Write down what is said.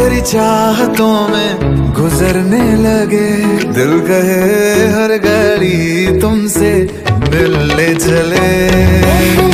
तेरी चाहतों में गुजरने लगे, दिल कहे हर घड़ी तुमसे मिलने चले।